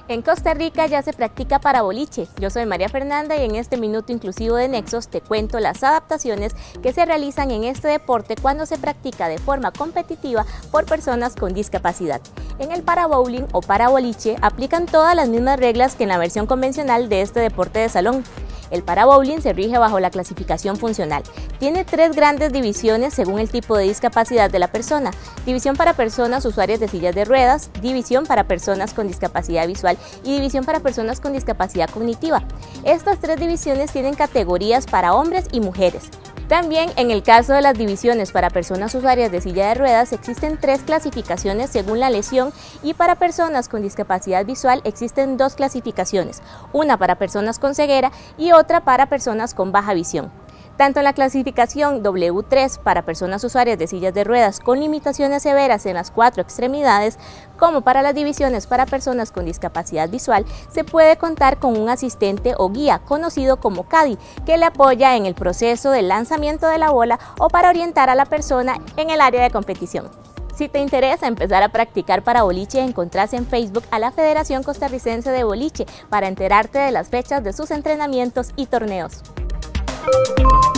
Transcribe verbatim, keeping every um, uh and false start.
En Costa Rica ya se practica paraboliche. Yo soy María Fernanda y en este Minuto Inclusivo de Nexos te cuento las adaptaciones que se realizan en este deporte cuando se practica de forma competitiva por personas con discapacidad. En el parabowling o paraboliche aplican todas las mismas reglas que en la versión convencional de este deporte de salón. El parabowling se rige bajo la clasificación funcional. Tiene tres grandes divisiones según el tipo de discapacidad de la persona. División para personas usuarias de sillas de ruedas, división para personas con discapacidad visual y división para personas con discapacidad cognitiva. Estas tres divisiones tienen categorías para hombres y mujeres. También en el caso de las divisiones para personas usuarias de silla de ruedas existen tres clasificaciones según la lesión y para personas con discapacidad visual existen dos clasificaciones, una para personas con ceguera y otra para personas con baja visión. Tanto en la clasificación doble u tres para personas usuarias de sillas de ruedas con limitaciones severas en las cuatro extremidades, como para las divisiones para personas con discapacidad visual, se puede contar con un asistente o guía conocido como caddy, que le apoya en el proceso del lanzamiento de la bola o para orientar a la persona en el área de competición. Si te interesa empezar a practicar paraboliche, encontrás en Facebook a la Federación Costarricense de Boliche para enterarte de las fechas de sus entrenamientos y torneos.